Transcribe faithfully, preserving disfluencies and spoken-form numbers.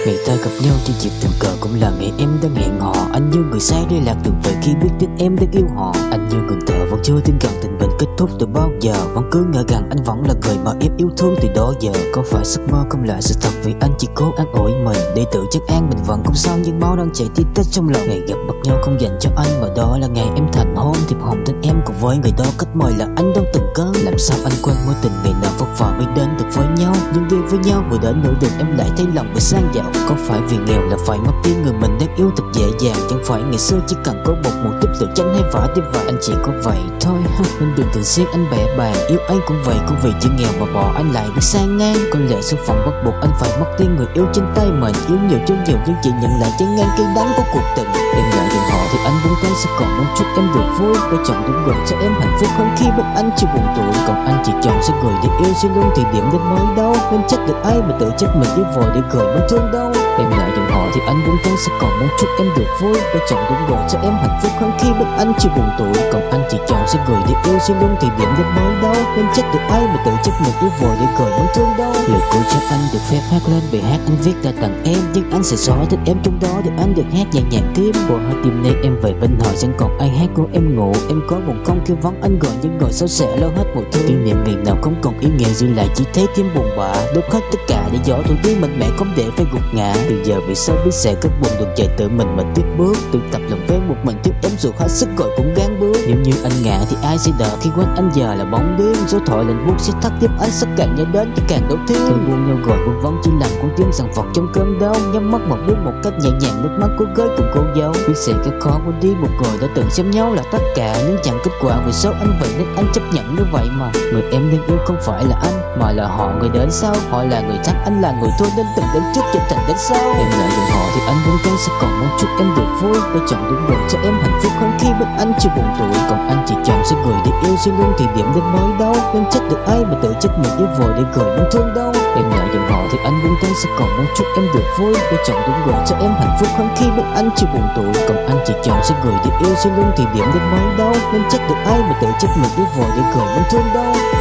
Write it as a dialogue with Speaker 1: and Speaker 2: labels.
Speaker 1: Ngày ta gặp nhau trên dịp tình cờ cũng là ngày em đang hẹn hò. Anh như người say đi lạc đường về khi biết tin em đang yêu họ. Anh như ngừng thở vẫn chưa tin rằng tình mình kết thúc từ bao giờ. Vẫn cứ ngỡ rằng anh vẫn là người mà em yêu thương từ đó giờ. Có phải giấc mơ không là sự thật vì anh chỉ cố an ủi mình để tự trấn an mình vẫn không sao, nhưng máu đang chảy tí tách trong lòng. Ngày gặp mặt nhau không dành cho anh mà đó là ngày em thành hôn. Thiệp hồng tên em cùng với người đó cách mời là anh đâu từng cớ. Làm sao anh quên mối tình ngày nào vất vả mới đến được với nhau, nhưng đi với nhau vừa đến nửa đường em lại thấy lòng bị sang giàu. Có phải vì nghèo là phải mất đi người mình đang yêu thật dễ dàng? Chẳng phải ngày xưa chỉ cần có một một chút tự tranh hay vả đi và anh chỉ có vậy thôi. Nên đừng từng xiết anh bẻ bàng, yêu anh cũng vậy, cũng vì chỉ nghèo mà bỏ anh lại đi sang ngang. Có lẽ số phận bắt buộc anh phải mất đi người yêu trên tay mình. Yêu nhiều chưa nhiều nhưng chỉ nhận lại trái ngang cây đắng của cuộc tình. Em lại đừng họ thì anh buông tay sẽ còn muốn chúc em được vui. Để chọn đúng người cho em hạnh phúc hơn khi bên anh chưa buồn tuổi. Còn anh chỉ chọn sẽ người để yêu sẽ luôn thì điểm đến mới đâu. Nên trách được ai mà tự trách mình yêu vội để cười muốn thương đâu. Em lại đừng họ thì anh buông tay sẽ còn muốn chúc em được vui. Để chọn đúng người cho em hạnh phúc hơn khi bên anh chưa buồn tuổi. Còn anh chỉ chọn sẽ người để yêu sẽ luôn thì điểm đến mới đâu. Nên trách được ai mà tự trách mình yêu vội để cười muốn thương đâu. Lời cuối cho anh được phép hát lên bài hát anh viết ra tặng em, nhưng anh sẽ xóa tên em trong đó để anh được hát nhẹ nhàng tiếp. Qua hai tim nay em về bên hỏi chẳng còn ai hát của em ngủ. Em có buồn không khi vắng anh gọi nhưng ngồi sao sẽ lo hết mọi thứ. Kỷ niệm ngày nào không còn ý nghĩa dư lại chỉ thấy tim buồn bã. Đốt hết tất cả để gió thổi đi mạnh mẽ không để phải gục ngã. Từ giờ vì sao biết sẽ cất buồn đường chạy tự mình mà tiếp bước. Tự tập lòng ven một mình tiếp em dù hết sức gọi cũng gắng bước. Nếu như anh ngã thì ai sẽ đỡ khi quanh anh giờ là bóng đêm. Số thoại lạnh buốt sẽ thắt tiếp anh sắc càng nhớ đến thì càng đau thương. Thương buông nhau gọi vương vấn chỉ làm con tim sằng phật trong cơn đau. Nhắm mắt một bước một cách nhẹ nhàng nước mắt cô gái cùng cô dâu. Biết sẽ rất khó quên đi một người đã từng xem nhau là tất cả, nhưng chẳng kết quả vì sao anh vậy nên anh chấp nhận như vậy mà. Người em đang yêu không phải là anh mà là họ, người đến sau. Họ là người thắng, anh là người thua nên từng đến trước chân thành đến sau. Em lại đừng họ thì anh buông tay sẽ còn muốn chúc em được vui. Để chọn đúng người cho em hạnh phúc hơn khi bên anh chưa buồn tuổi. Còn anh chỉ chọn sẽ người để yêu sẽ luôn thì điểm đến mới đâu. Nên trách được ai mà tự trách mình yêu vội để cười muốn thương đâu. Em lại đừng họ thì anh buông tay sẽ còn muốn chúc em được vui. Để chọn đúng người cho em hạnh phúc hơn khi bên anh chưa buồn tuổi. Còn anh chỉ chọn sẽ người để yêu sẽ luôn thì điểm đến mới đâu. Nên trách được ai mà tự trách mình yêu vội để cười muốn thương đâu.